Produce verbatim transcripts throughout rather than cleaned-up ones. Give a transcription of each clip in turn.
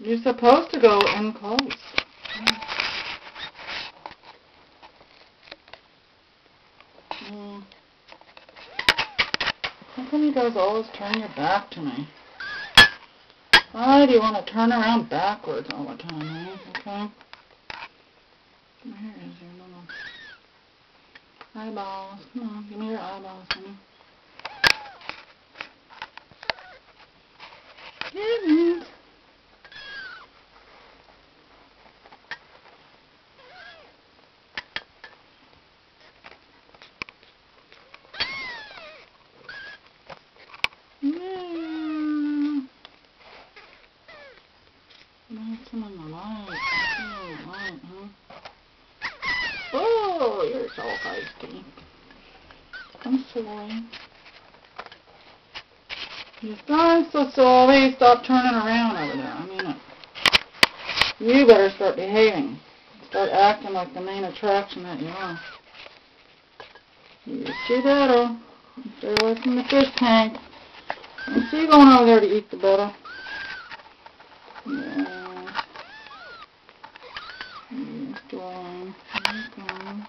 You're supposed to go in close. Mm. How come you guys always turn your back to me? Why do you want to turn around backwards all the time, eh? Okay? Where is your little eyeballs? Come on, give me your eyeballs, honey. Kittens. Yeah. Nice and on the light. Oh, light, huh? Oh, you're so feisty. I'm sorry. You're so, so sorry. Stop turning around over there. I mean it. You better start behaving. Start acting like the main attraction that you are. You do better. Stay away from the fish tank. I see you going over there to eat the butter. Yeah. You're going. You're going.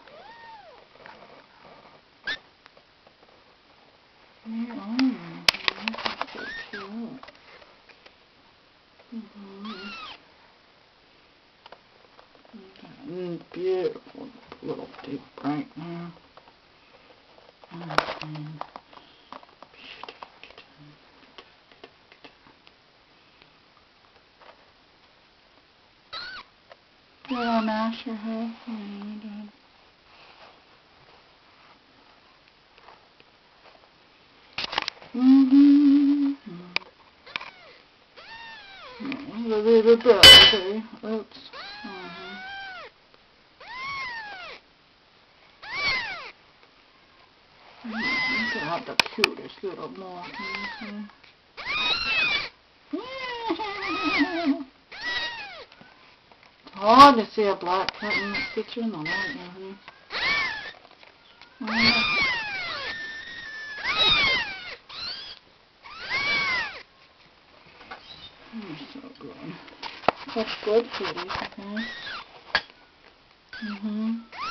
Where are you? That's so cute. Mm-hmm. Okay. Beautiful little deep right now. Okay. Did I mash your head? Yeah, I did. Mm-hmm. Mm-hmm. A little bit, okay. Oops. Uh-huh. Look at the cutest little moth. It's hard to see a black kitten that fits you in the light, honey. Oh. You're so good. Such good kitties, okay? Mm-hmm.